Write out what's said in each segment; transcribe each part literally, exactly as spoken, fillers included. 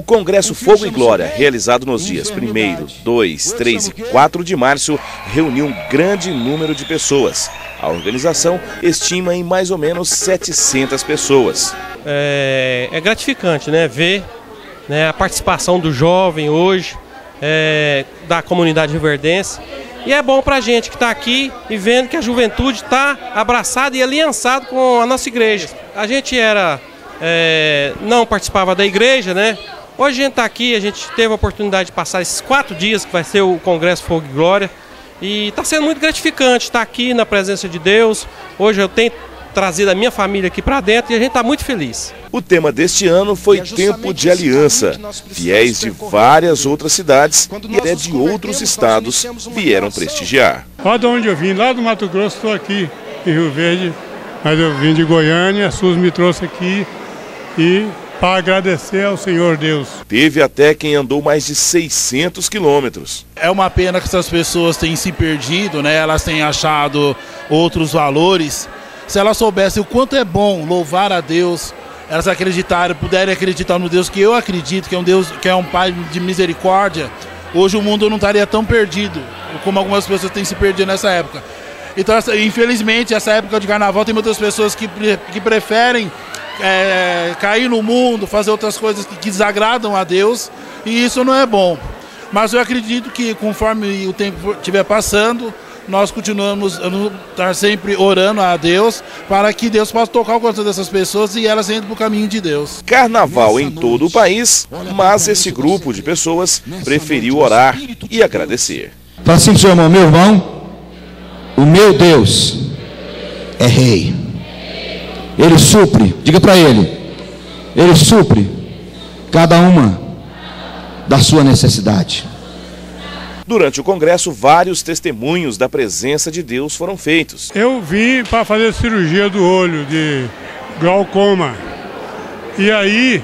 Congresso Fogo e Glória, realizado nos dias primeiro, dois, três e quatro de março, reuniu um grande número de pessoas. A organização estima em mais ou menos setecentas pessoas. É, é gratificante, né, ver, né, a participação do jovem hoje, é, da comunidade rioverdense. E é bom para a gente que está aqui e vendo que a juventude está abraçada e aliançada com a nossa igreja. A gente era, é, não participava da igreja, né? Hoje a gente está aqui, a gente teve a oportunidade de passar esses quatro dias que vai ser o Congresso Fogo e Glória. E está sendo muito gratificante estar aqui na presença de Deus. Hoje eu tenho trazido a minha família aqui para dentro e a gente está muito feliz. O tema deste ano foi Tempo de Aliança. Fiéis de várias outras cidades e até de outros estados vieram prestigiar. Olha de onde eu vim, lá do Mato Grosso, estou aqui em Rio Verde, mas eu vim de Goiânia, a SUS me trouxe aqui e para agradecer ao Senhor Deus. Teve até quem andou mais de seiscentos quilômetros. É uma pena que essas pessoas tenham se perdido, né? Elas têm achado outros valores. Se elas soubessem o quanto é bom louvar a Deus, elas acreditarem, puderem acreditar no Deus que eu acredito, que é um Deus, que é um Pai de misericórdia, hoje o mundo não estaria tão perdido como algumas pessoas têm se perdido nessa época. Então, infelizmente, essa época de carnaval tem muitas pessoas que, que preferem é, cair no mundo, fazer outras coisas que, que desagradam a Deus, e isso não é bom. Mas eu acredito que conforme o tempo estiver passando, nós continuamos a estar sempre orando a Deus para que Deus possa tocar o coração dessas pessoas e elas entrem para o caminho de Deus. Carnaval em todo o país, mas esse grupo de pessoas preferiu orar e agradecer. Fala assim pro seu irmão: meu irmão, o meu Deus é rei. Ele supre, diga para ele, ele supre cada uma da sua necessidade. Durante o congresso, vários testemunhos da presença de Deus foram feitos. Eu vim para fazer cirurgia do olho, de glaucoma. E aí,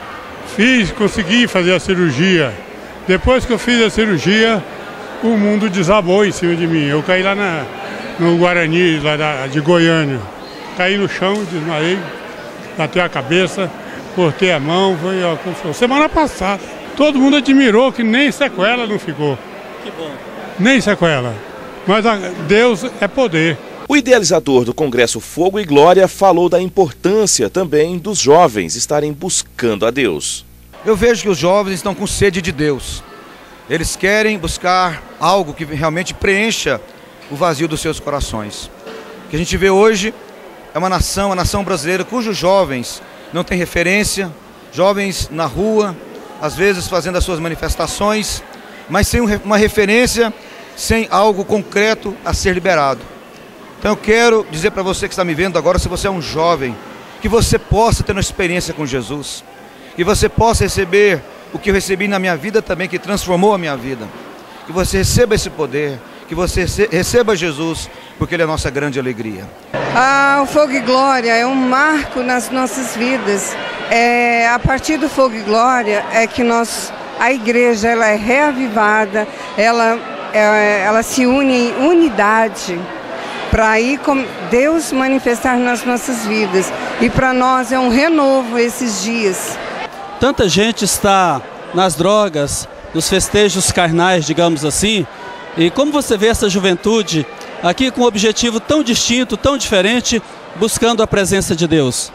fiz, consegui fazer a cirurgia. Depois que eu fiz a cirurgia, o mundo desabou em cima de mim. Eu caí lá na, no Guarani, lá da, de Goiânia. Caí no chão, desmaiei, batei a cabeça, cortei a mão, foi a confusão. Semana passada, todo mundo admirou que nem sequela não ficou. Que bom. Nem sequela, mas a Deus é poder. O idealizador do Congresso Fogo e Glória falou da importância também dos jovens estarem buscando a Deus. Eu vejo que os jovens estão com sede de Deus. Eles querem buscar algo que realmente preencha o vazio dos seus corações. O que a gente vê hoje é uma nação, a nação brasileira, cujos jovens não têm referência, jovens na rua, às vezes fazendo as suas manifestações, mas sem uma referência, sem algo concreto a ser liberado. Então eu quero dizer para você que está me vendo agora, se você é um jovem, que você possa ter uma experiência com Jesus, que você possa receber o que eu recebi na minha vida também, que transformou a minha vida, que você receba esse poder, que você receba Jesus, porque Ele é a nossa grande alegria. Ah, o Fogo e Glória é um marco nas nossas vidas. É, a partir do Fogo e Glória é que nós... A igreja ela é reavivada, ela, é, ela se une em unidade para aí com Deus manifestar nas nossas vidas. E para nós é um renovo esses dias. Tanta gente está nas drogas, nos festejos carnais, digamos assim, e como você vê essa juventude aqui com um objetivo tão distinto, tão diferente, buscando a presença de Deus?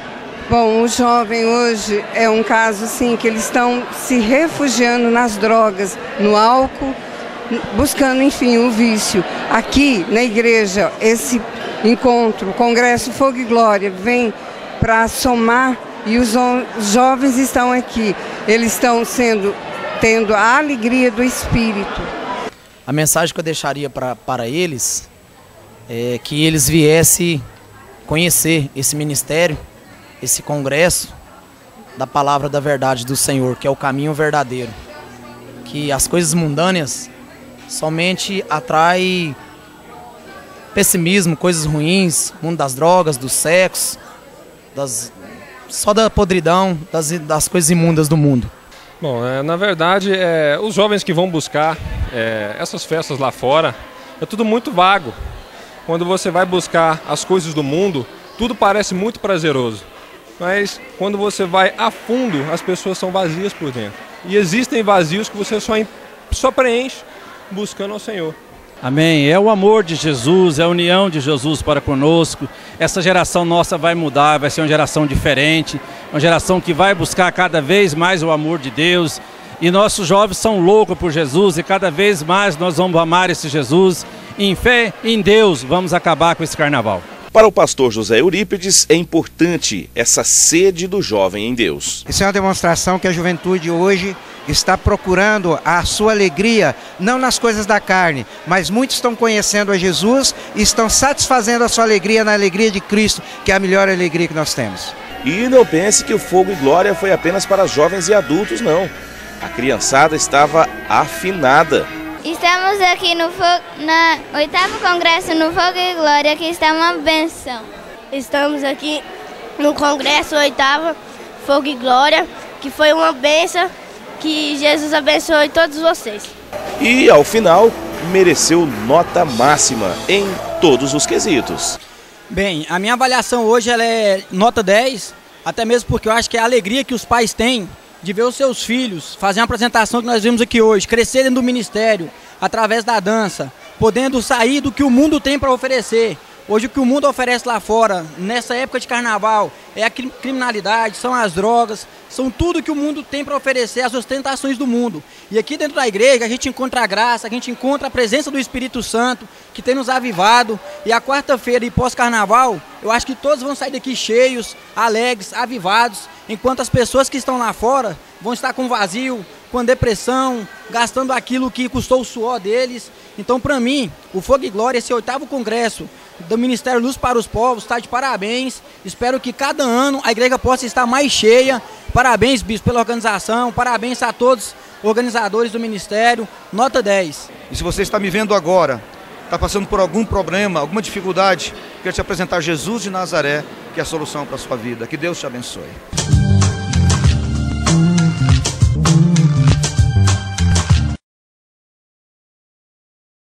Bom, o jovem hoje é um caso assim que eles estão se refugiando nas drogas, no álcool, buscando enfim o vício. Aqui na igreja esse encontro, o Congresso Fogo e Glória, vem para somar e os jovens estão aqui. Eles estão sendo tendo a alegria do Espírito. A mensagem que eu deixaria pra, para eles é que eles viessem conhecer esse ministério, esse congresso da palavra da verdade do Senhor, que é o caminho verdadeiro. Que as coisas mundâneas somente atraem pessimismo, coisas ruins, mundo das drogas, do sexo, das, só da podridão, das, das coisas imundas do mundo. Bom, é, na verdade, é, os jovens que vão buscar é, essas festas lá fora, é tudo muito vago. Quando você vai buscar as coisas do mundo, tudo parece muito prazeroso. mas quando você vai a fundo, as pessoas são vazias por dentro. E existem vazios que você só, só preenche buscando ao Senhor. Amém. É o amor de Jesus, é a união de Jesus para conosco. Essa geração nossa vai mudar, vai ser uma geração diferente, uma geração que vai buscar cada vez mais o amor de Deus. E nossos jovens são loucos por Jesus e cada vez mais nós vamos amar esse Jesus. Em fé em Deus, vamos acabar com esse carnaval. Para o pastor José Eurípides, é importante essa sede do jovem em Deus. Isso é uma demonstração que a juventude hoje está procurando a sua alegria, não nas coisas da carne, mas muitos estão conhecendo a Jesus e estão satisfazendo a sua alegria na alegria de Cristo, que é a melhor alegria que nós temos. E não pense que o Fogo e Glória foi apenas para jovens e adultos, não. A criançada estava afinada. Estamos aqui no na oitavo congresso no Fogo e Glória, que está uma benção. Estamos aqui no congresso oitavo Fogo e Glória, que foi uma benção, que Jesus abençoe todos vocês. E ao final, mereceu nota máxima em todos os quesitos. Bem, a minha avaliação hoje ela é nota dez, até mesmo porque eu acho que é a alegria que os pais têm de ver os seus filhos fazer uma apresentação que nós vimos aqui hoje, crescer dentro do ministério, através da dança, podendo sair do que o mundo tem para oferecer. Hoje o que o mundo oferece lá fora, nessa época de carnaval, é a criminalidade, são as drogas, são tudo que o mundo tem para oferecer, as ostentações do mundo. E aqui dentro da igreja a gente encontra a graça, a gente encontra a presença do Espírito Santo, que tem nos avivado. E a quarta-feira e pós-carnaval, eu acho que todos vão sair daqui cheios, alegres, avivados, enquanto as pessoas que estão lá fora vão estar com vazio, com depressão, gastando aquilo que custou o suor deles. Então, para mim, o Fogo e Glória, esse oitavo congresso do Ministério Luz para os Povos, está de parabéns. Espero que cada ano a igreja possa estar mais cheia. Parabéns, bispo, pela organização. Parabéns a todos os organizadores do ministério. Nota dez. E se você está me vendo agora, está passando por algum problema, alguma dificuldade, quero te apresentar Jesus de Nazaré, que é a solução para a sua vida. Que Deus te abençoe.